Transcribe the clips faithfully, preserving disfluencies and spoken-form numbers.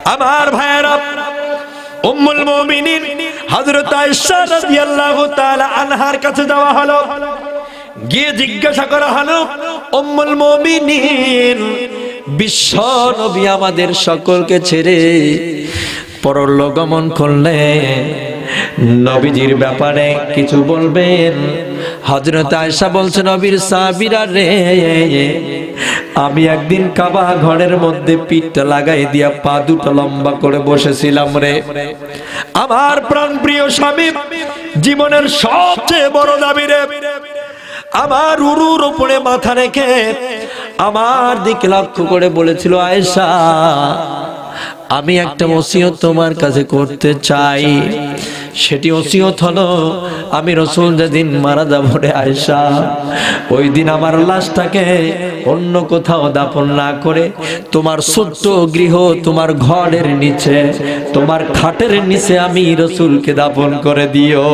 আমার ভাইয়েরা, উম্মুল মুমিনিন হযরত আয়েশা রাদিয়াল্লাহু তাআলা আনহার কাছে যাওয়া হলো। গিয়ে জিজ্ঞাসা করা হলো, উম্মুল মুমিনিন, বিশ্ব নবী আমাদের সকলকে ছেড়ে পরলোক গমন করলেন, নবীজির ব্যাপারে কিছু বলবেন? হযরত আয়েশা বলছে, নবীর সাহাবীরা রে, আমি একদিন কাবা ঘরের মধ্যে পিঠটা লাগাই দিয়া পা দুটো লম্বা করে বসেছিলাম রে। আমার প্রাণপ্রিয় স্বামী, জীবনের সবচেয়ে বড় দাবি রে, আমার উরুর উপরে মাথা রেখে আমার দিকে লক্ষ্য করে বলেছিল, আয়েশা, আমি একটা ওসিয়ত তোমার কাছে করতে চাই। সেটি ওসিয়ত হলো, আমি রাসূল যেদিন মারা যাব রে আয়েশা, ওই দিন আমার লাশটাকে অন্য কোথাও দাফন না করে তোমার ছোট্ট গৃহ, তোমার ঘরের নিচে, তোমার খাটের নিচে আমি রাসূলকে দাফন করে দিও।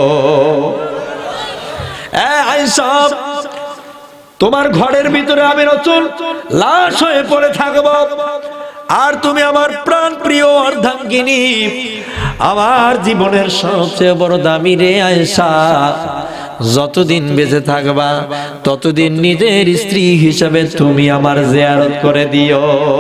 এ আয়েশা, তোমার ঘরের ভিতরে আমি রাসূল লাশ হয়ে পড়ে থাকব, আর তুমি আমার প্রাণ প্রিয় অর্ধাঙ্গিনী, আমার জীবনের সবচেয়ে বড় দামি রে আয়েশা, যতদিন বেঁচে থাকবা ততদিন নিজের স্ত্রী হিসেবে তুমি আমার জিয়ারত করে দিও।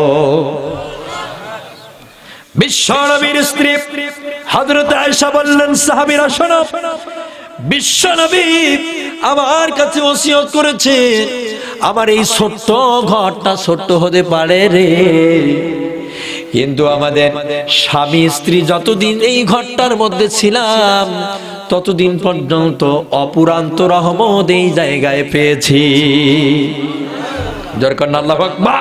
বিশ্বনবীর স্ত্রী হযরত আয়েশা বললেন, সাহাবীরা শোনো, বিশ্বনবী আমার কাছে ওসিয়ত করেছে, আমার এই ছোট্ট ঘরটা ছোট্ট হতে পারে রে, কিন্তু আমাদের স্বামী স্ত্রী যতদিন এই ঘরটার মধ্যে ছিলাম ততদিন পর্যন্ত অপুরান্ত রহমত এই জায়গায় পেয়েছি। দরকার না, আল্লাহু আকবার।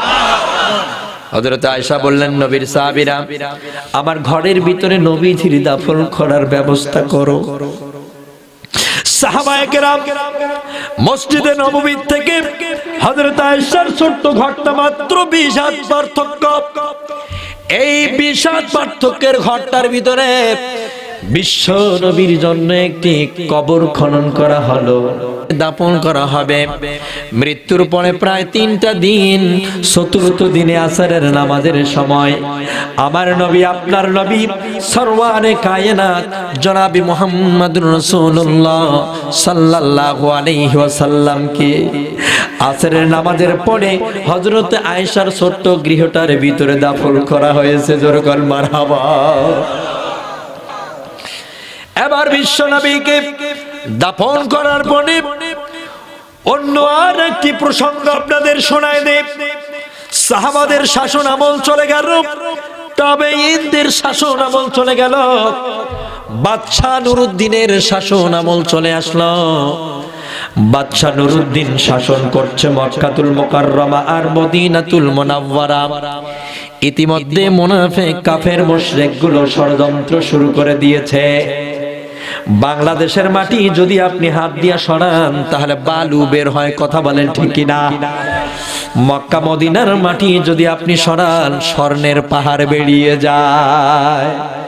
হযরত আয়েশা বললেন, নবীর সাহাবীরা, আমার ঘরের ভিতরে নবীজির দাফন করার ব্যবস্থা করো। সাহাবায়ে কেরাম মসজিদে নববী থেকে হযরত আয়েশার ছোট্ট ঘরটা মাত্র বিশ হাত পার্থক্য। এই বিশ হাত পার্থক্যের ঘরটার ভিতরে বিশ্ব নবীর জন্য একটি কবর খনন করা হলো, দাফন করা হবে। মৃত্যুর পরে প্রায় তিনটা দিন, চতুর্থ দিনে আসরের নামাজের সময় আমার নবী, আপনার নবী সরওয়ারে কায়নাত জনাবি মুহাম্মদুর রাসূলুল্লাহ সাল্লাল্লাহু আলাইহি ওয়াসাল্লামকে আসরের নামাজের পরে হযরত আয়েশার ছোট্ট গৃহটার ভিতরে দাফন করা হয়েছে। জোরে বল মারহাবা। এবার বিশ্ব নবীকে দাফন করার পরে অন্য আর একটি প্রসঙ্গ আপনাদের শোনায় দেব। সাহাবাদের শাসন আমল চলে গেল, তাবেঈনদের শাসন আমল চলে গেল, বাদশা নুরউদ্দিনের শাসন আমল চলে আসলো। বাদশা নুরউদ্দিন শাসন করছে মক্কাতুল মুকাররমা আর মদিনাতুল মুনাওয়ারা। ইতিমধ্যে মুনাফিক কাফের মুশরিক গুলো ষড়যন্ত্র শুরু করে দিয়েছে। বাংলাদেশের মাটি যদি আপনি হাত দিয়া সরান তাহলে বালু বের হয়, কথা বলেন ঠিক কিনা? মক্কা মদিনার মাটি যদি আপনি সরান স্বর্ণের পাহাড় বেরিয়ে যায়।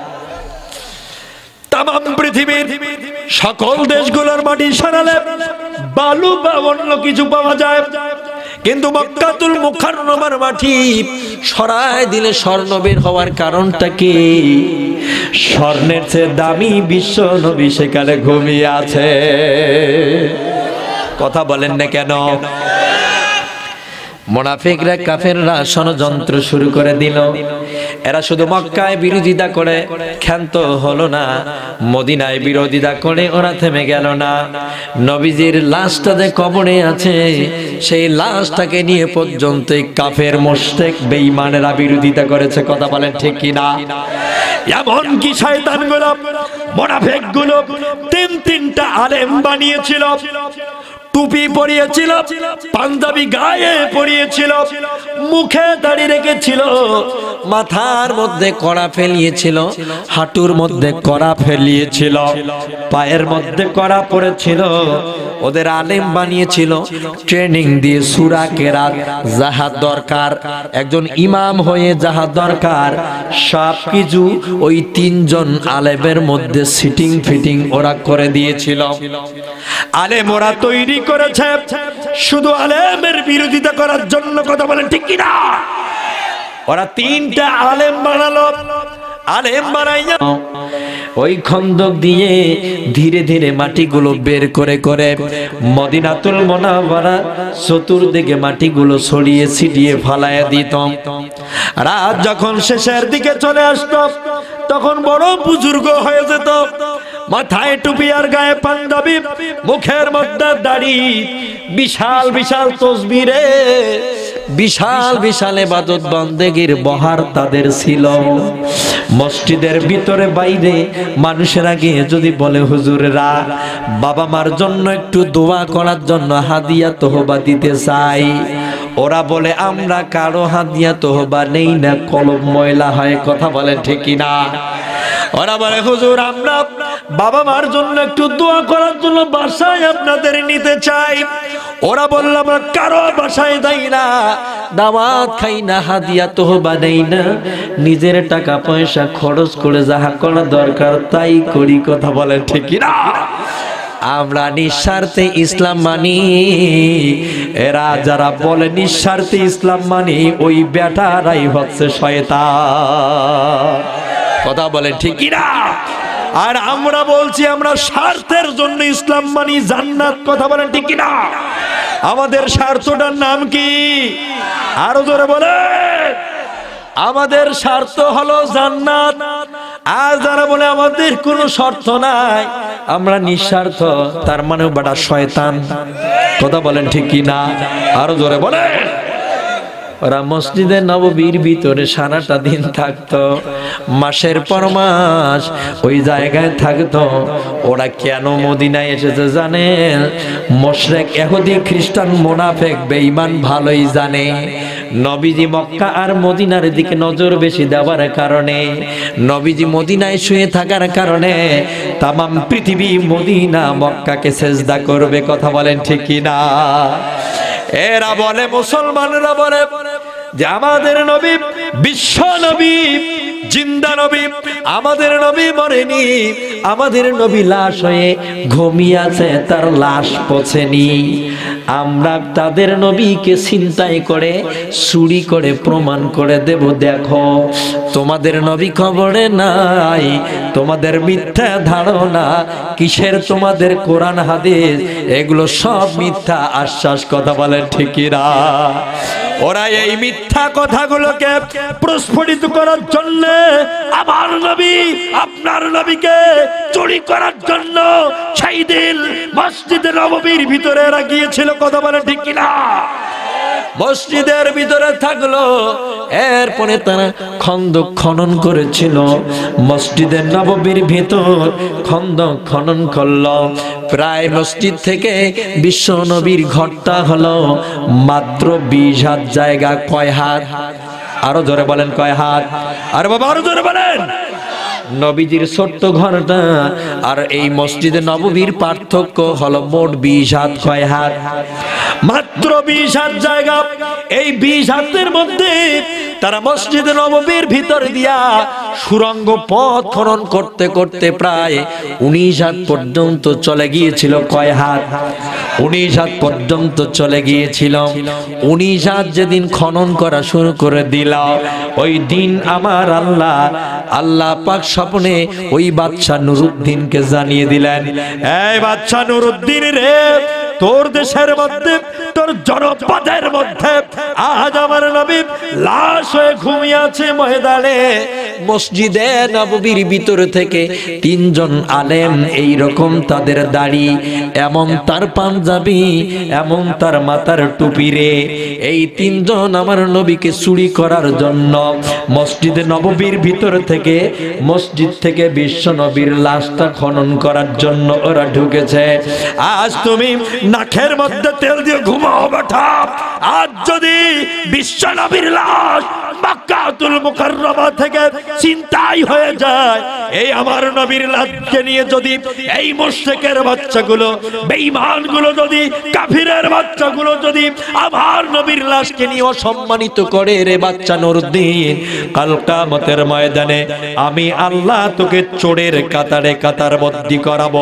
তাম পৃথিবীর সকল দেশগুলোর মাটি সরালে বালু বা অন্য কিছু পাওয়া যায়, কিন্তু মক্কাতুল মুকাররমার মাটি সরায় দিলে স্বর্ণ বের হওয়ার কারণটা কি? স্বর্ণের চেয়ে দামি বিশ্ব নবী সেখানে ঘুমিয়ে আছে। কথা বলেন না কেন? মুনাফিকরা কাফেররা ষড়যন্ত্র শুরু করে দিল। এরা শুধু মক্কায় বিরোধিতা করে ক্ষান্ত হলো না, মদিনায় বিরোধিতা করে ওরা থেমে গেল না। নবীজির লাশটা যে কবরে আছে সেই লাশটাকে নিয়ে পর্যন্ত কাফের মুশরিক বেঈমানেরা বিরোধিতা করেছে। কথা বলেন ঠিক কিনা? এমনকি শয়তানগুলো, মুনাফিকগুলো তিন তিনটা আলেম বানিয়েছিল, টুপি পরিয়েছিল, পাঞ্জাবি গায়ে পরিয়েছিল, মুখে দাড়ি রেখেছিল, মাথার মধ্যে কড়া ফেলিয়েছিল, হাঁটুর মধ্যে কড়া ফেলিয়েছিল, পায়ের মধ্যে কড়া পরেছিল। ওদের আলেম বানিয়েছিল, ট্রেনিং দিয়ে সূরা কেরাত যাহা দরকার, একজন ইমাম হয়ে যাহা দরকার সবকিছু ওই তিনজন আলেমের মধ্যে সিটিং ফিটিং ওরা করে দিয়েছিল। আলেম ওরা তৈরি করেছে শুধু আলেমের বিরোধিতা করার জন্য। কথা বলেন ঠিক কিনা? ওরা তিনটা আলেম বানালো। আলেম বানাইয়া ওই খন্দক দিয়ে ধীরে ধীরে মাটিগুলো বের করে করে মদিনাতুল মুনাওয়ারা চতুর্দিকে মাটিগুলো ছড়িয়ে ছিটিয়ে ফালাইয়া দিত। রাত যখন শেষের দিকে চলে আসতো তখন বড় বুজুর্গ হয়ে যেত, মাথায় টুপি আর গায়ে পাঞ্জাবি, মুখের মধ্যে দাড়ি, বিশাল বিশাল তসবিরে বিশাল বিশাল ইবাদত বন্দেগীর বহার তাদের ছিল। মসজিদের ভিতরে বাইরে মানুষেরা গিয়ে যদি বলে হুজুরেরা বাবা মার জন্য একটু দোয়া করার জন্য হাদিয়া তহবা দিতে চাই, ওরা বলে আমরা কারো হাদিয়া তহবা নেই না, কলম ময়লা হয়। কথা বলেন ঠিক কিনা? ওরা বলে হুজুর আমরা বাবা মার জন্য একটু দোয়া করার জন্য বাসায় আপনাদের নিতে চাই। ওরা বলল আমরা কারো বাসায় যাই না, দাওয়াত খাই না, হাদিয়া তহবা নেই না, নিজের টাকা পয়সা খরচ করে যাহা করা দরকার তাই করি। কথা বলেন ঠিক কিনা? আমরা নিঃস্বার্থে ইসলাম মানি। এরা যারা বলে নিঃস্বার্থে ইসলাম মানি ওই বেটারাই হচ্ছে শয়তান। কথা বলেন ঠিক কিনা? আর আমরা বলছি আমরা স্বার্থের জন্য ইসলাম মানি, জান্নাত। কথা বলেন ঠিক কিনা? আমাদের স্বার্থটার নাম কি? আরো জোরে বলেন। আমাদের স্বার্থ হলো জান্নাত। আর যারা বলে আমাদের কোনো শর্ত নাই, আমরা নিঃস্বার্থ, তার মানে বড় শয়তান। কথা বলেন ঠিক কিনা? আরো জোরে বলেন। ওরা মসজিদে নববীর ভিতরে সারাটা দিন থাকতো, মাসের পর মাস ওই জায়গায় থাকতো। ওরা কেন মদিনায় এসেছে জানেন? মুশরিক, ইহুদি, খ্রিস্টান, মুনাফিক, বেঈমান ভালোই জানে নবীজি মক্কা আর মদিনার দিকে নজর বেশি দেওয়ার কারণে, নবীজি মদিনায় শুয়ে থাকার কারণে তামাম পৃথিবী মদিনা মক্কাকে সেজদা করবে। কথা বলেন ঠিক কিনা? এরা বলে, মুসলমানরা বলে যে আমাদের নবী বিশ্ব নবী, জিন্দা নবী, আমাদের নবী মরেনি, আমাদের নবী লাশ হয়ে ঘুমিয়ে আছে, তার লাশ পচেনি। আমরা তাদের নবীকে ছিনতাই করে চুরি করে প্রমাণ করে দেব, দেখো তোমাদের নবী খবরে নাই, তোমাদের মিথ্যা ধারণা, কিসের তোমাদের কোরআন হাদিস, এগুলো সব মিথ্যা আশ্বাস। কথা বলেন ঠিক কিনা? ওরা এই মিথ্যা কথাগুলোকে প্রস্ফুটিত করার জন্য আমার নবী আপনার নবীকে চুরি করার জন্য সেই দিন মসজিদে নববীর ভিতরে এরা গিয়েছিল। কথা বলে ঠিক কিনা? মসজিদের ভিতরে থাকলো, এরপরে তারা খন্দক খনন করেছিল। মসজিদের নববীর ভিতর খন্দক খনন করলো। প্রায় মসজিদ থেকে বিশ্ব নবীর ঘরটা হলো মাত্র বিশ হাত জায়গা। কয় হাত? আরো জোরে বলেন কয় হাত? আরে বাবা আরো জোরে বলেন। নবীজির ছোট্ট ঘরটা আর এই মসজিদে নববীর পার্থক্য হলো মোট বিশ হাত। কয় হাত? মাত্র বিশ হাত জায়গা। এই বিশ হাতের মধ্যে তারা মসজিদে নববীর ভিতর দিয়া সুরঙ্গ পথ খনন করতে করতে প্রায় উনিশ হাত পর্যন্ত চলে গিয়েছিল। কয় হাত? উনিশ হাত পর্যন্ত চলে গিয়েছিল। উনিশ হাত যেদিন খনন করা শুরু করে দিল, ওই দিন আমার আল্লাহ আল্লাহ পাক স্বপ্নে ওই বাদশা নুরুদ্দিনকে জানিয়ে দিলেন, এই বাদশা নুরুদ্দিন রে, তোর দেশের মধ্যে, তোর জনপদের মধ্যে আজ আমার নবী লাশ হয়ে ঘুমিয়ে আছে ময়দানে। মসজিদে নববীর ভিতর থেকে তিনজন আলেম, এই রকম তাদের দাড়ি, এমন তার পাঞ্জাবি, এমন তার মাথার টুপি রে, এই তিনজন আমার নবীকে চুরি করার জন্য মসজিদে নববীর ভিতর থেকে, মসজিদ থেকে বিশ্ব নবীর লাশটা খনন করার জন্য ওরা ঢুকেছে। আজ তুমি নাকের মধ্যে তেল দিয়ে ঘুমাও বেটা, আজ যদি বিশ্ব নবীর লাশ মক্কাতুল মুকাররমা থেকে চিন্তাই হয়ে যায়, এই আমার নবীর লাশকে নিয়ে যদি এই মুশরিকের বাচ্চাগুলো, বেঈমানগুলো, যদি কাফিরের বাচ্চাগুলো যদি আমার নবীর লাশকে নিয়ে অসম্মানিত করে রে বাচ্চা নুরুদ্দিন, কাল কিয়ামতের ময়দানে আমি আল্লাহ তোকে চোরের কাতারে কাতার বন্দী করাবো।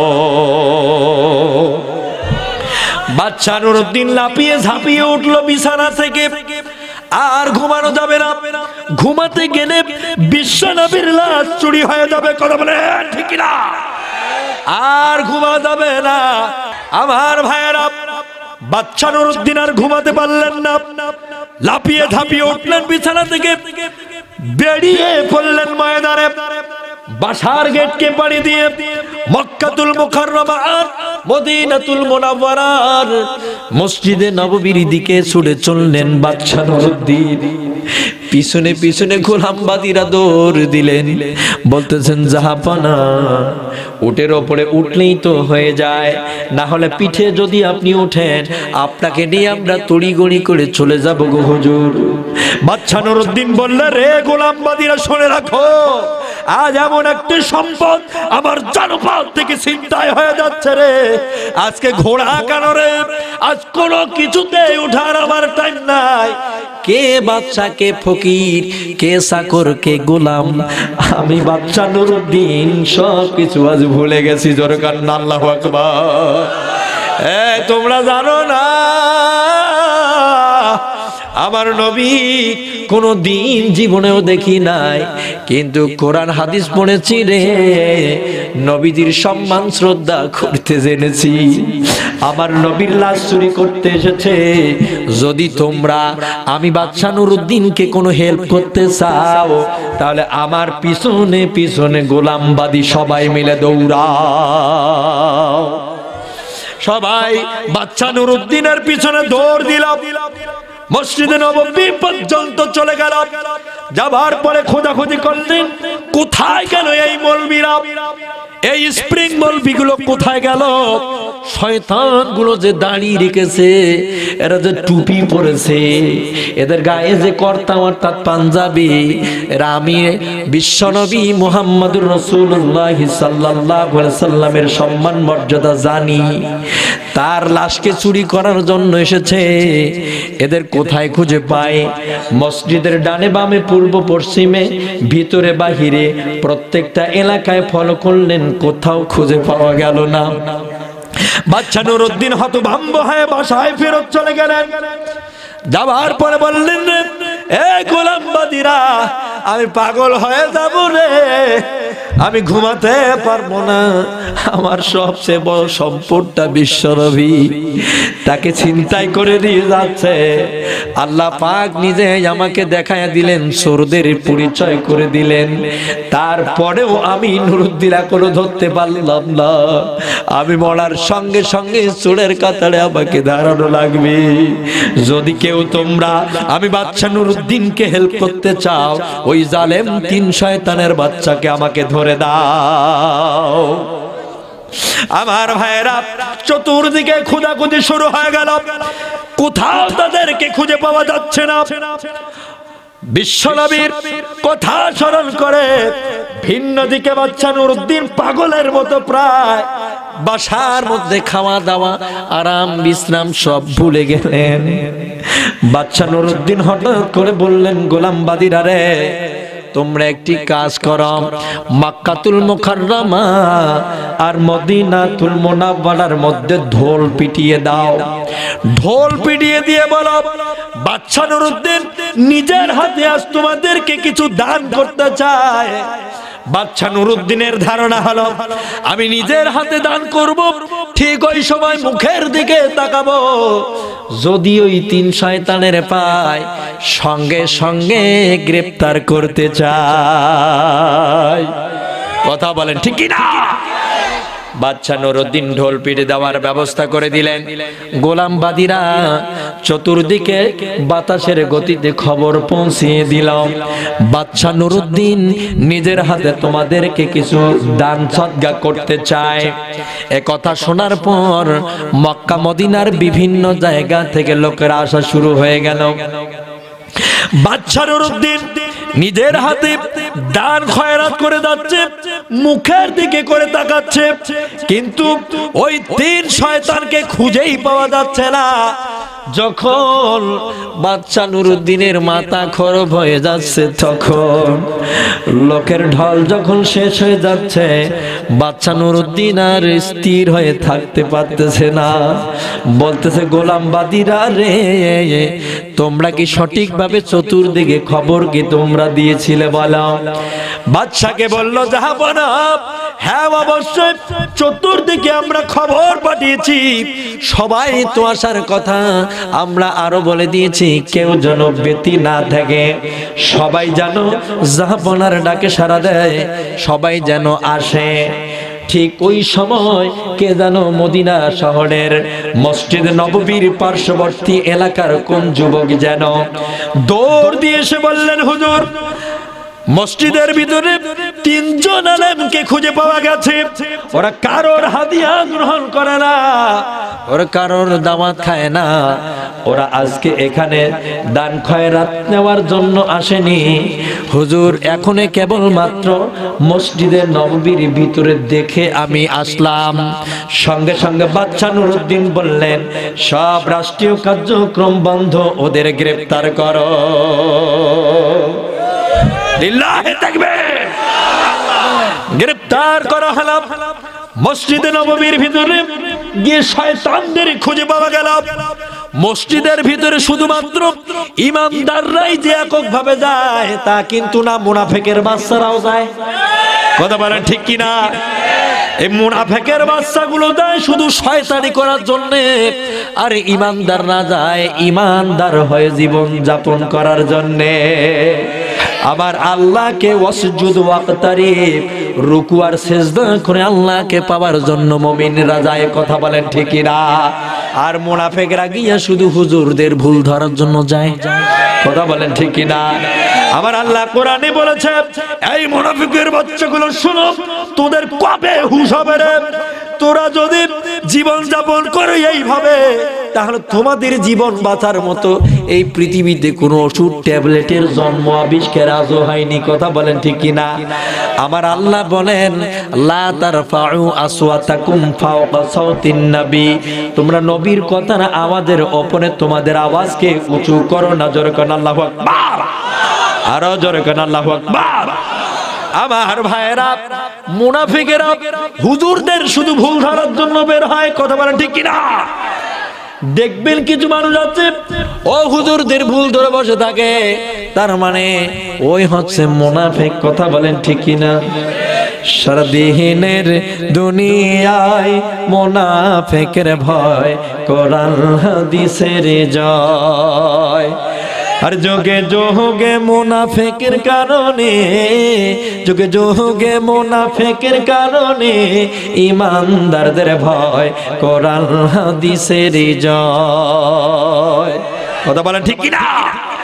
বাদশা নুরুদ্দিন লাফিয়ে ঝাঁপিয়ে উঠলো বিছানা থেকে, আর ঘুমানো যাবে না, ঘুমাতে গেলে বিশ্ব নবীর লাশ চুরি হয়ে যাবে। কথা বলে ঠিক না? আর ঘুমা যাবে না। আমার ভাইয়েরা, বাচ্চা নুরুদ্দিন আর ঘুমাতে পারলেন না, লাফিয়ে ঝাঁপিয়ে উঠলেন বিছানা থেকে, বেরিয়ে পড়লেন ময়দানে। বাসার গেটকে পাড়ি দিয়ে মক্কাতুল মুকাররমা আর মদিনাতুল মুনাওয়ারার মসজিদে নববীর দিকে ছুটে চললেন বাদশা নুরুদ্দিন। পিছনে পিছনে গোলামবাদীরা দৌড় দিলেন, বলতেছেন জাহাপানা, উটের ওপরে উঠলেই তো হয়ে যায়, না হলে পিঠে যদি আপনি উঠেন আপনাকে নিয়ে আমরা তড়িগড়ি করে চলে যাব গো হুজুর। বাদশা নুরুদ্দিন বললেন, রে গোলামবাদীরা শুনে রাখো, আজ এমন একটি সম্পদ আমার জনপদ থেকে ছিনতাই হয়ে যাচ্ছে রে। আজকে ঘোড়া কেন রে, আজ কোনো কিছুতে উঠার আমার টাইম নাই। কে বাদশা, কে ফকির, কে চাকর, কে গোলাম, আমি বাদশা নুরুদ্দিন সব কিছু আজ ভুলে গেছি। জোরে কান্না আল্লাহু আকবার। এ তোমরা জানো না আমার নবী কোনো দিন জীবনেও দেখি নাই, কিন্তু কোরআন হাদিস পড়েছি রে, নবীজির সম্মান শ্রদ্ধা করতে জেনেছি। আমার নবীর লাশ চুরি করতে এসেছে। যদি তোমরা আমি বাদশা নুরুদ্দিনকে কোনো হেল্প করতে চাও, তাহলে আমার পিছনে পিছনে গোলামবাদী সবাই মিলে দৌড়াও। সবাই বাদশা নুরুদ্দিনের পিছনে দৌড় দিলাম। মসজিদে নববী পর্যন্ত চলে গেল। যাবার পরে খোঁজাখুঁজি করলেন, কোথায় গেল এই মৌলবীরা, এই স্প্রিং মৌলবীগুলো কোথায় গেল? শয়তানগুলো যে দাঁড়িয়ে রেখেছে, এরা যে টুপি পরেছে, এদের গায়ে যে কর্তা অর্থাৎ পাঞ্জাবি, এরা আমি বিশ্বনবী মুহাম্মদুর রাসূলুল্লাহ সাল্লাল্লাহু আলাইহি সাল্লামের সম্মান মর্যাদা জানি, তার লাশকে চুরি করার জন্য এসেছে। এদের কোথায় খুঁজে পায়? মসজিদের ডানে বামে পূর্ব পশ্চিমে ভিতরে বাহিরে প্রত্যেকটা এলাকায় ফলো করলেন, কোথাও খুঁজে পাওয়া গেল না। বাদশা নুরুদ্দিন হতভম্ব হয়ে বাসায় ফেরত চলে গেলেন। যাবার পরে বললেন, এ গোলামবাদীরা, আমি পাগল হয়ে যাব রে, আমি ঘুমাতে পারবো না। আমার সবচেয়ে বড় সম্পদটা বিশ্বনবী, তাকে ছিনতাই করে নিয়ে যাচ্ছে। আল্লাহ পাক নিজে আমাকে দেখায় দিলেন, চোরদের পরিচয় করে দিলেন। তারপরেও আমি নুরুদ্দিন কোনো ধরতে পারলাম না। আমি মরার সঙ্গে সঙ্গে চোরের কাতারে আমাকে দাঁড়ানো লাগবে। যদি কেউ তোমরা আমি বাদশা নুরুদ্দিনকে হেল্প করতে চাও, ওই জালেম তিন শয়তানের বাচ্চাকে আমাকে ধরে দাও। আমার ভাইয়েরা, চতুর্দিকে খোঁজাখুঁজি শুরু হয়ে গেল, কোথাও তাদেরকে খুঁজে পাওয়া যাচ্ছে না। বিশ্বনবীর কথা স্মরণ করে ভিন্ন দিকে বাদশা নুরুদ্দিন পাগলের মতো প্রায় বাসার মধ্যে খাওয়া দাওয়া আরাম বিশ্রাম সব ভুলে গেলেন। বাদশা নুরুদ্দিন হঠাৎ করে বললেন, গোলামবাদীরা রে, তোমরা একটি কাজ করো, মক্কাতুল মুকাররমা আর মদিনাতুল মুনাওয়ারার মধ্যে ঢোল পিটিয়ে দাও। ঢোল পিটিয়ে দিয়ে বলো, বাদশা নুরুদ্দিন নিজের হাতে আজ তোমাদেরকে কিছু দান করতে চায়। বাদশা নুরুদ্দিনের ধারণা হলো, আমি নিজের হাতে দান করব, ঠিক ওই সময় মুখের দিকে তাকাবো, যদি ওই তিন শয়তানের পায় সঙ্গে সঙ্গে গ্রেফতার করতে চায়। কথা বলেন ঠিক কি না? বাদশা নুরুদ্দিন ঢোল পিটে দেওয়ার ব্যবস্থা করে দিলেন। গোলামবাদীরা চতুর্দিকে বাতাসের গতিতে খবর পৌঁছিয়ে দিল, বাদশা নুরুদ্দিন নিজের হাতে তোমাদেরকে কিছু দান সদকা করতে চায়। এ কথা শোনার পর মক্কা মদিনার বিভিন্ন জায়গা থেকে লোকেরা আসা শুরু হয়ে গেল। বাদশা নুরুদ্দিন নিজের হাতে দান খয়রাত করে যাচ্ছে, মুখের দিকে করে তাকাচ্ছে, কিন্তু ওই তিন শয়তানকে খুঁজেই পাওয়া যাচ্ছে না। যখন বাচ্চা নুরুদ্দিনের মাথা খরব হয়ে যাচ্ছে, তখন লোকের ঢল যখন শেষ হয়ে যাচ্ছে, বাচ্চা নুরুদ্দিন আর স্থির হয়ে থাকতে পারতেছে না, বলতেছে গোলাম বাদীরা রে, তোমরা কি সঠিকভাবে চতুর্দিকে খবর কি তোমরা দিয়েছিলে বলো? বাদশাকে বলল জাহাপনা, হ্যাঁ অবশ্যই চতুর্দিকে আমরা খবর পাঠিয়েছি, সবাই তো আসার কথা, আমরা আরো বলে দিয়েছি কেউ যেন ব্যতি না থাকে, সবাই যেন জাহাপনার ডাকে সাড়া দেয়, সবাই যেন আসে। ঠিক ওই সময় কে যেন মদিনা শহরের মসজিদ নববীর পার্শ্ববর্তী এলাকার কোন যুবক যেন দৌড় দিয়ে এসে বললেন, হুজুর মসজিদের ভিতরে তিনজন আলেমকে খুঁজে পাওয়া গেছে, ওরা কারোর হাদিয়া গ্রহণ করে না, ওরা কারোর দাওয়াত খায় না, ওরা আজকে এখানে দান খয়রাত নেওয়ার জন্য আসেনি। হুজুর এখনে কেবলমাত্র মসজিদের নববীর ভিতরে দেখে আমি আসলাম। সঙ্গে সঙ্গে বাদশা নুরুদ্দিন বললেন, সব রাষ্ট্রীয় কার্যক্রম বন্ধ, ওদের গ্রেফতার করো। গ্রেফতার করা হলো। মসজিদে নববীর ভিতরে গিয়ে শয়তানদের খুঁজে পাওয়া গেল। মসজিদের ভিতরে শুধুমাত্র ইমানদাররাই যে এককভাবে যায় তা কিন্তু না, মুনাফিকের বাচ্চারাও যায়। কথা বলেন ঠিক কিনা? এই মুনাফিকের বাচ্চাগুলো যায় শুধু শয়তানি করার জন্য, আর ইমানদাররা যায় ইমানদার হয়ে জীবন যাপন করার জন্য। আবার আল্লাহকে ওয়াসজুদ ওয়াকতারিব, রুকু আর সিজদা করে আল্লাহকে পাওয়ার জন্য মুমিনরা যায়। কথা বলেন ঠিক না? আর মুনাফিকরা গিয়া শুধু হুজুরদের ভুল ধরার জন্য যায়। কথা বলেন ঠিক না? আবার আল্লাহ কোরআনে বলেছে, এই মুনাফিকের বাচ্চাগুলো শোনো, তোদের কবে হুঁশ হবে রে? তোরা যদি জীবন যাপন করো এইভাবে, তাহলে তোমাদের জীবন বাঁচার মতো এই পৃথিবীতে কোনো ওষুধ ট্যাবলেটের জন্ম আবিষ্কার আজও হয়নি। কথা বলেন ঠিক কিনা? আমার আল্লাহ বলেন, লা তারফাউ আসওয়াতাকুম ফাওকা সাওতিন নবী, তোমরা নবীর কথার আওয়াজের উপরে তোমাদের আওয়াজকে উঁচু করো না। জোরে করুন আল্লাহু আকবার, আরো জোরে করুন আল্লাহু আকবার। আমার ভাইরা, মুনাফিকেরা হুজুরদের শুধু ভুল ধরার জন্য বের হয়। কথা বলেন ঠিক কিনা? দেখবেন কিছু মানুষ আছে ও হুজুরদের ভুল ধরে বসে থাকে, তার মানে ওই হচ্ছে মুনাফিক। কথা বলেন ঠিক কিনা? সারাদিনের দুনিয়ায় মুনাফিকের ভয়, কোরআন হাদিসের জয়। আর যোগে যোগে মুনাফিকের কারণে, যোগে যোগে মুনাফিকের কারণে ইমানদারদের ভয়, কোরআন হাদিসের জয়। কথা বলেন ঠিক কিনা?